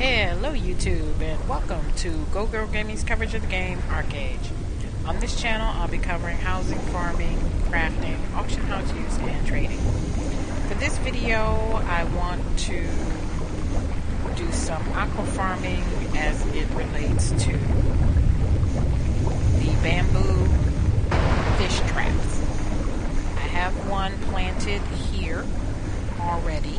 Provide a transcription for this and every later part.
Hello YouTube and welcome to Go Girl Gaming's coverage of the game Arcade. On this channel I'll be covering housing, farming, crafting, auction how-tos, and trading. For this video I want to do some aqua farming as it relates to the bamboo fish traps. I have one planted here already.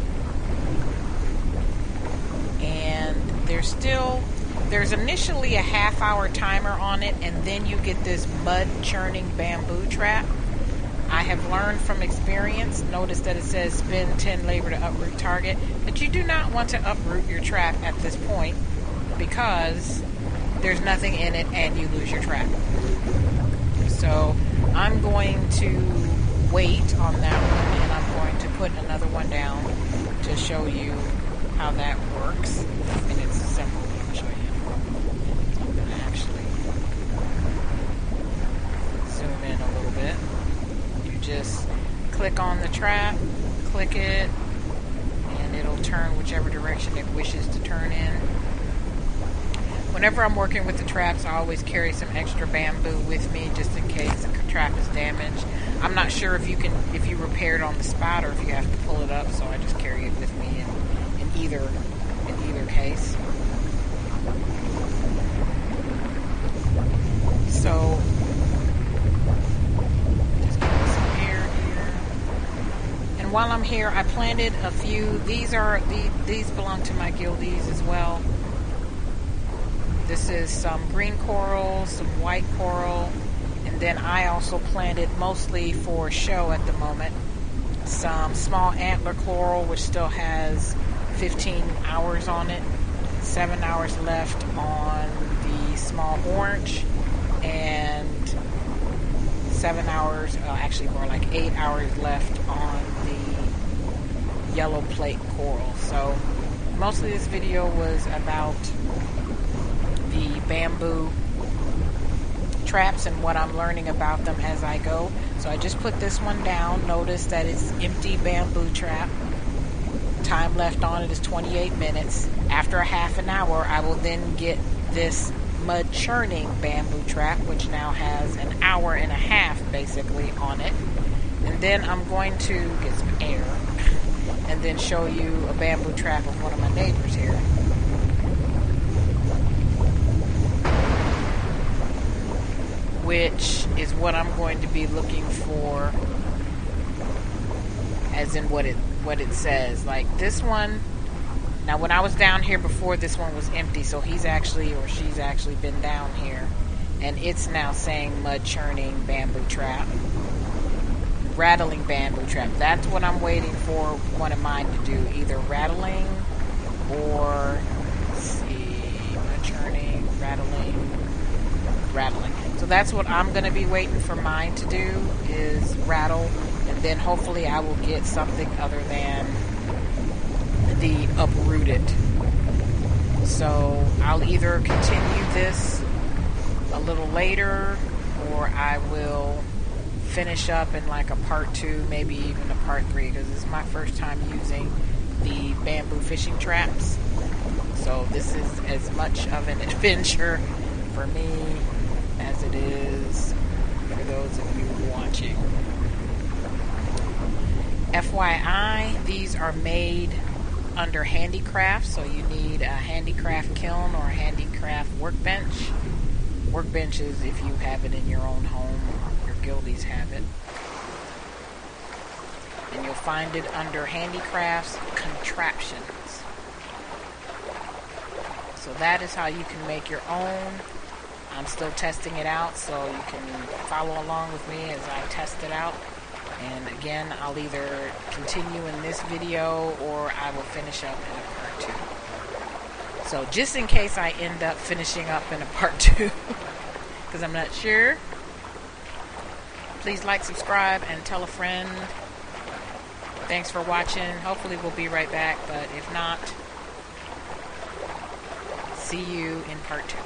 And there's initially a half-hour timer on it, and then you get this mud churning bamboo trap. I have learned from experience, notice that it says spend 10 labor to uproot target, that you do not want to uproot your trap at this point because there's nothing in it and you lose your trap. So I'm going to wait on that one, and I'm going to put another one down to show you how that works. And it's simple. Let me show you. So I'm going to actually zoom in a little bit. You just click on the trap, click it, and it'll turn whichever direction it wishes to turn in. Whenever I'm working with the traps, I always carry some extra bamboo with me just in case the trap is damaged. I'm not sure if you repair it on the spot or if you have to pull it up, so I just carry it with me in either case. So just give me some air here. And while I'm here, I planted a few. These belong to my guildies as well. This is some green coral, some white coral, and then I also planted, mostly for show at the moment, some small antler coral, which still has 15 hours on it, 7 hours left on the small orange, and 7 hours, actually more like 8 hours left on the yellow plate coral. So mostly this video was about the bamboo traps and what I'm learning about them as I go. So I just put this one down. Notice that it's empty bamboo trap. Time left on it is 28 minutes. After a half an hour, I will then get this mud churning bamboo trap, which now has an hour and a half basically on it. And then I'm going to get some air and then show you a bamboo trap of one of my neighbors here. Which is what I'm going to be looking for, as in what it says. Like this one, now when I was down here before, this one was empty, so he's actually, or she's actually been down here, and it's now saying mud churning bamboo trap, rattling bamboo trap. That's what I'm waiting for one of mine to do, either rattling or, let's see, mud churning, rattling. So that's what I'm going to be waiting for mine to do, is rattle, and then hopefully I will get something other than the uprooted. So I'll either continue this a little later, or I will finish up in like a part 2, maybe even a part 3, because this is my first time using the bamboo fishing traps. So this is as much of an adventure for me as it is for those of you watching. FYI, these are made under handicraft, so you need a handicraft kiln or a handicraft workbench. Workbench is if you have it in your own home, your guildies have it. And you'll find it under handicrafts contraptions. So that is how you can make your own. I'm still testing it out, so you can follow along with me as I test it out. And again, I'll either continue in this video or I will finish up in a part 2. So just in case I end up finishing up in a part 2, because I'm not sure, please like, subscribe, and tell a friend. Thanks for watching. Hopefully we'll be right back, but if not, see you in part 2.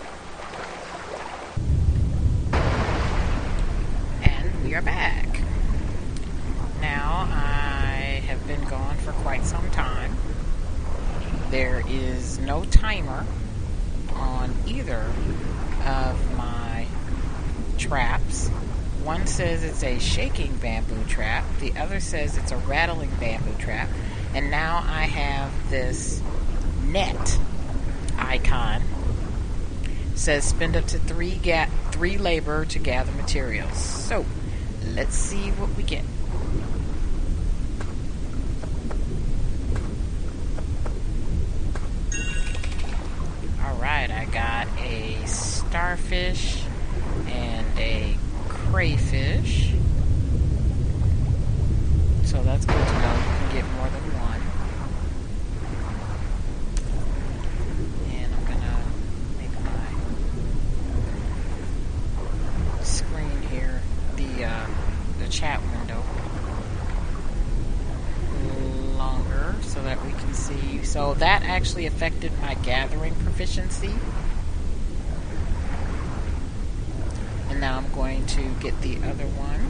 We are back. Now, I have been gone for quite some time. there is no timer on either of my traps. One says it's a shaking bamboo trap. The other says it's a rattling bamboo trap. And now I have this net icon. It says spend up to three labor to gather materials. So let's see what we get. Alright, I got a starfish and a crayfish. So that's good to know. You can get more than one. And I'm gonna make my screen here, the chat window, longer so that we can see. So that actually affected my gathering proficiency. And now I'm going to get the other one.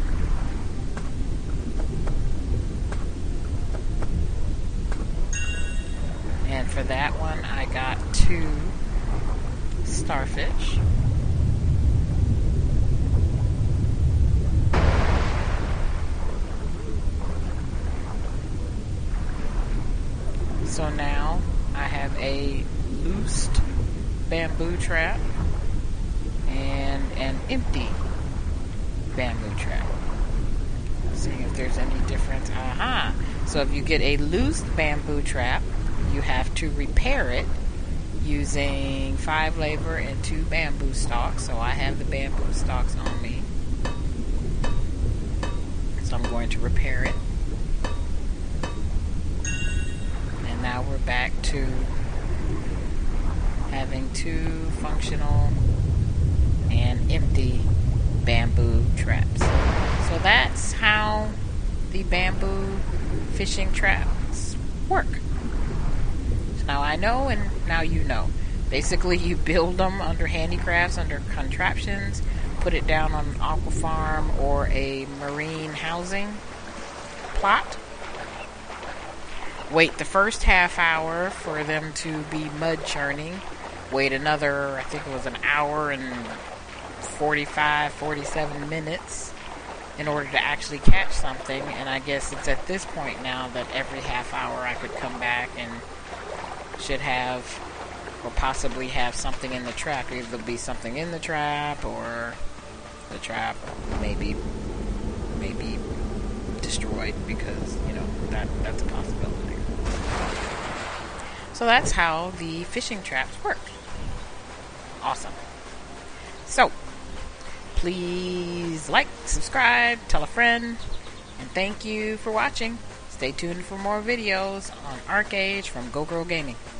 And for that one, I got 2 starfish. So now I have a loosed bamboo trap and an empty bamboo trap. Seeing if there's any difference. Aha! So if you get a loose bamboo trap, you have to repair it using 5 labor and 2 bamboo stalks. So I have the bamboo stalks on me. So I'm going to repair it. And now we're back to having 2 functional and empty bamboo traps. So that's how the bamboo fishing traps work. So now I know, and now you know. Basically, you build them under handicrafts, under contraptions, put it down on an aqua farm or a marine housing plot. Wait the first half hour for them to be mud churning. Wait another, I think it was an hour and 47 minutes in order to actually catch something. And I guess it's at this point now that every half hour I could come back and should have, or possibly have, something in the trap. Either there'll be something in the trap, or the trap may be destroyed, because, you know, that's a possibility. So that's how the fishing traps work. Awesome. So, please like, subscribe, tell a friend, and thank you for watching. Stay tuned for more videos on ArcheAge from Go Girl Gaming.